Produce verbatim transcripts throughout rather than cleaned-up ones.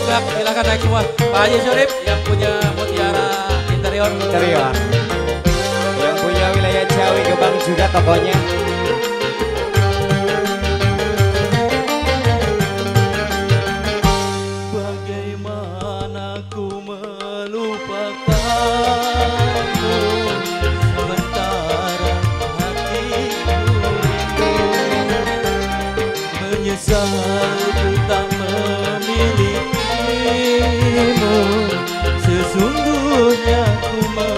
Cigarugak, silakan naik semua. Pak Haji Surip yang punya Mutiara Interior. Interior. Yang punya wilayah Ciawi Gebang juga tokonya. Bagaimana ku melupakanmu, sementara hatiku rindu. Menyesal ku tak memilikimu, sesungguhnya ku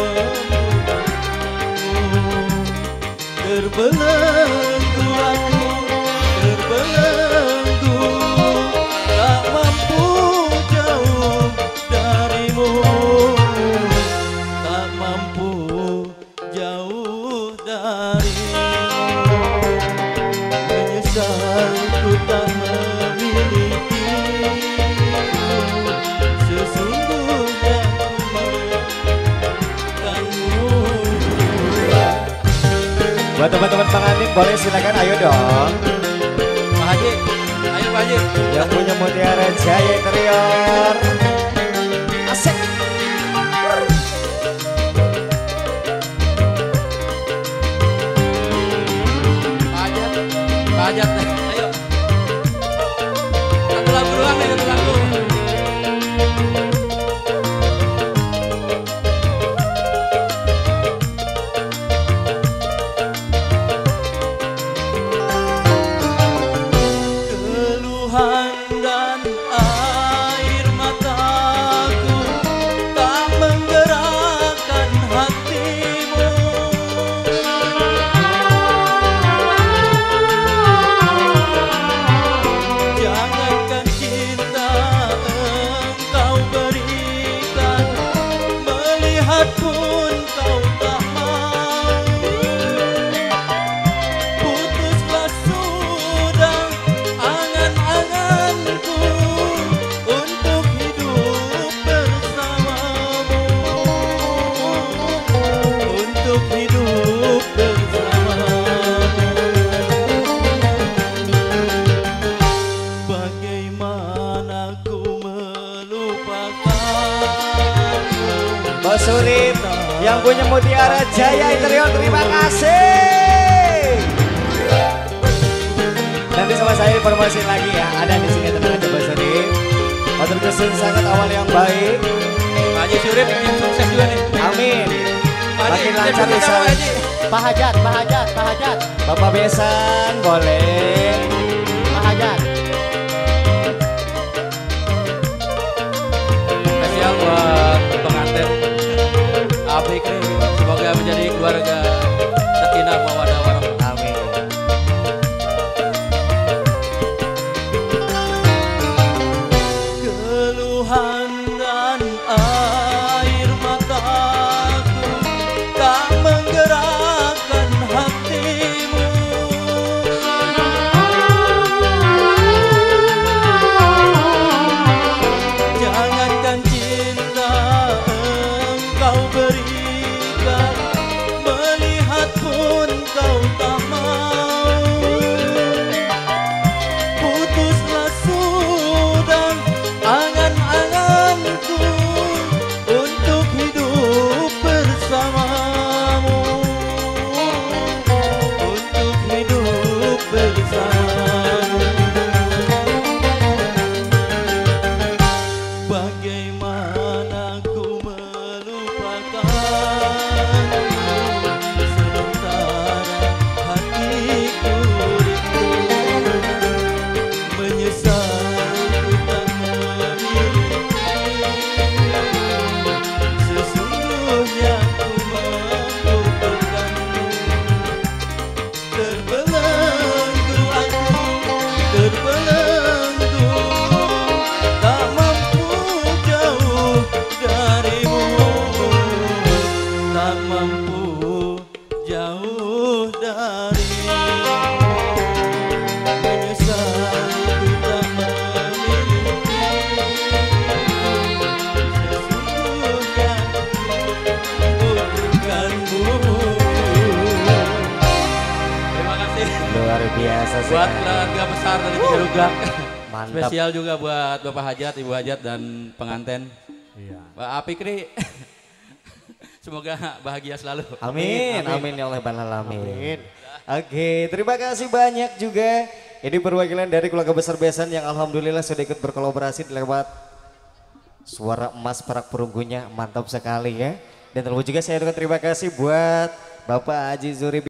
membuatmu. Terbelenggu aku, terbelenggu, tak mampu jauh darimu, tak mampu jauh darimu. Menyesal ku tak memilikimu, sesungguhnya ku melupakanmu. Buat teman-teman pengantin boleh silakan, ayo dong. Pak Haji, ayo Pak Haji. Yang punya Mutiara Jaya Interior. Asik. Pak Hajat, Pak Hajat, ayo. Satu lagu doang nih, satu lagu. Keluhan dan air mataku tak menggerakkan hatimu. Jangankan cinta engkau berikan, melihat pun kau tak mau. Putuslah sudah angan-anganku untuk hidup bersamamu, untuk hidup bersamamu. Bagaimana ku melupakanmu. Bos Surip yang punya Mutiara Jaya Interior, terima kasih. Nanti sama saya informasi lagi ya, ada di sini, tenang aja Bos Surip. Motor kesun sangat awal yang baik. Pak Haji Surip yang sukses juga nih. Amin. Pak Haji, Makin lancar kita usaha. Pak Haji. Pak Hajat, Pak Hajat, Pak Hajat, Bapak Besan boleh. Pak Hajat. Spesial buat pengantin Abik nih, semoga menjadi keluarga sakinah mawaddah warahmah. Amin. Keluhan dan air mataku tak menggerakkan hatimu. Jangankan cinta engkau berikan, melihat pun kau tak mau. Putuslah sudah angan-anganku untuk hidup bersamamu, untuk hidup bersamamu. Bagaimana ku melupakanmu, sementara hatiku rindu. Menyesal ku tak memilikimu, sesungguhnya ku melupakanmu. Terbelenggu aku, terbelenggu, tak mampu jauh darimu, tak mampu jauh darimu. Menyesal ku tak memilikimu, sesungguhnya ku bukanmu. Terima kasih Luar biasa buat sekali. keluarga besar dari Cigarugak. Mantap. Spesial juga buat Bapak Hajat, Ibu Hajat dan pengantin. Iya. Pak Apikri. Semoga bahagia selalu. Amin, amin, ya Allah Alamin. Oke, terima kasih banyak juga. Ini perwakilan dari keluarga besar Besan yang alhamdulillah sudah ikut berkolaborasi lewat suara emas perak perunggunya, mantap sekali ya. Dan terlebih juga saya ucapkan terima kasih buat Bapak Haji Zuri